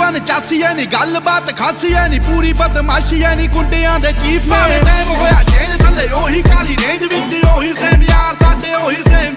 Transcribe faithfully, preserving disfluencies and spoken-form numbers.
ਜਾਨ ਚਾਸੀ ਐ ਨੀ ਗੱਲਬਾਤ ਖਾਸੀ ਐ ਨੀ ਪੂਰੀ ਬਦਮਾਸ਼ੀ ਐ ਨੀ ਗੁੰਡਿਆਂ ਦੇ ਚੀਫ ਨੇ ਟਾਈਮ ਹੋਇਆ ਚੇਂਜ ਥੱਲੇ ਉਹੀ ਕਾਲੀ ਰੇਂਜ ਵਿੱਚ ਉਹੀ ਸੇਮ ਯਾਰ ਸਾਡੇ ਉਹੀ ਸੇਮ